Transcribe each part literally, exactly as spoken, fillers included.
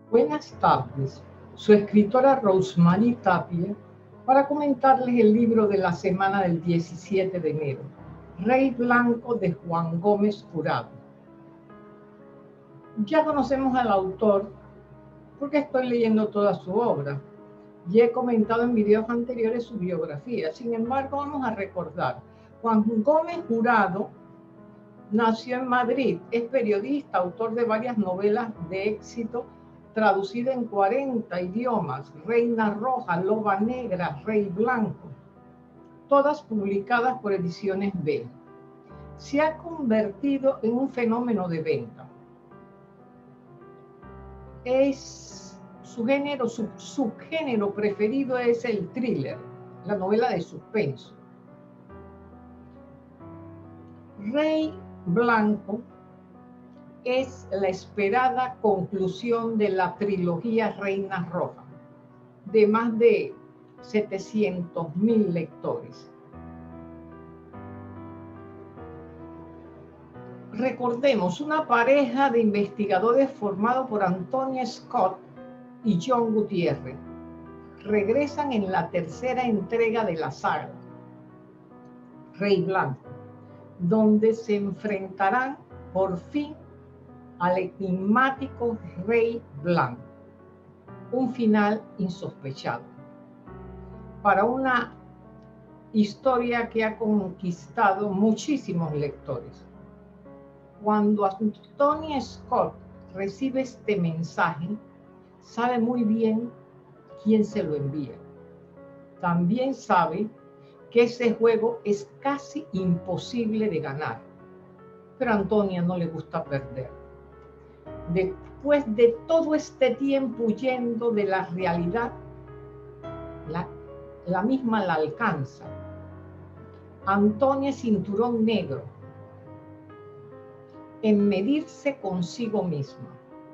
Buenas tardes, su escritora Rosemary Tapia, para comentarles el libro de la semana del diecisiete de enero, Rey Blanco de Juan Gómez Jurado. Ya conocemos al autor porque estoy leyendo toda su obra y he comentado en videos anteriores su biografía. Sin embargo, vamos a recordar. Juan Gómez Jurado nació en Madrid, es periodista, autor de varias novelas de éxito, traducida en cuarenta idiomas, Reina Roja, Loba Negra, Rey Blanco, todas publicadas por Ediciones B. Se ha convertido en un fenómeno de venta. Es su género, su subgénero preferido es el thriller, la novela de suspenso. Rey Blanco es la esperada conclusión de la trilogía Reina Roja, de más de setecientos mil lectores. Recordemos, una pareja de investigadores formado por Antonia Scott y John Gutiérrez regresan en la tercera entrega de la saga, Rey Blanco, donde se enfrentarán por fin al enigmático Rey Blanco. Un final insospechado para una historia que ha conquistado muchísimos lectores. Cuando Antonia Scott recibe este mensaje, sabe muy bien quién se lo envía. También sabe que ese juego es casi imposible de ganar, pero a Antonia no le gusta perder. Después de todo este tiempo huyendo de la realidad, la, la misma la alcanza. Antonia es cinturón negro en medirse consigo misma.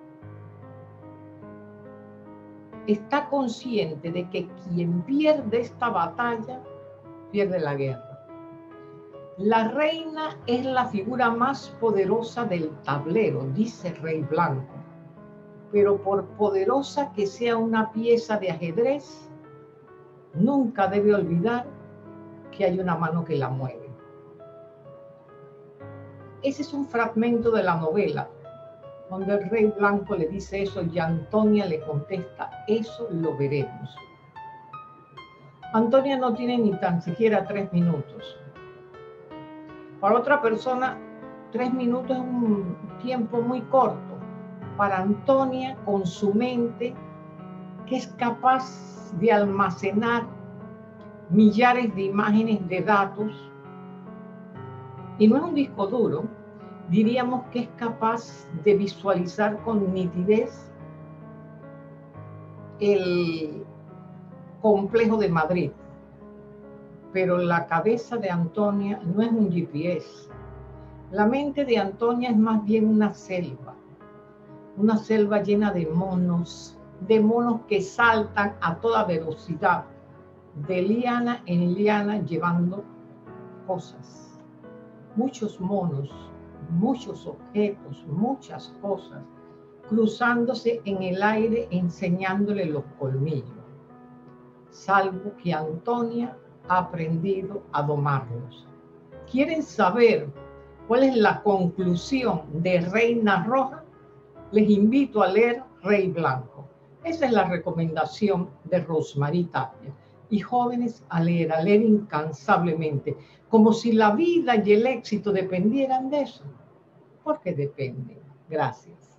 Está consciente de que quien pierde esta batalla, pierde la guerra. La reina es la figura más poderosa del tablero, dice Rey Blanco, pero por poderosa que sea una pieza de ajedrez, nunca debe olvidar que hay una mano que la mueve. Ese es un fragmento de la novela, donde el Rey Blanco le dice eso y Antonia le contesta, eso lo veremos. Antonia no tiene ni tan siquiera tres minutos. Para otra persona, tres minutos es un tiempo muy corto. Para Antonia, con su mente, que es capaz de almacenar millares de imágenes, de datos, y no es un disco duro, diríamos que es capaz de visualizar con nitidez el complejo de Madrid. Pero la cabeza de Antonia no es un G P S. La mente de Antonia es más bien una selva, una selva llena de monos, de monos que saltan a toda velocidad, de liana en liana llevando cosas. Muchos monos, muchos objetos, muchas cosas, cruzándose en el aire enseñándole los colmillos, salvo que Antonia ha aprendido a domarlos. ¿Quieren saber cuál es la conclusión de Reina Roja? Les invito a leer Rey Blanco. Esa es la recomendación de Rosemary Tapia. Y jóvenes, a leer, a leer incansablemente, como si la vida y el éxito dependieran de eso, porque dependen. Gracias.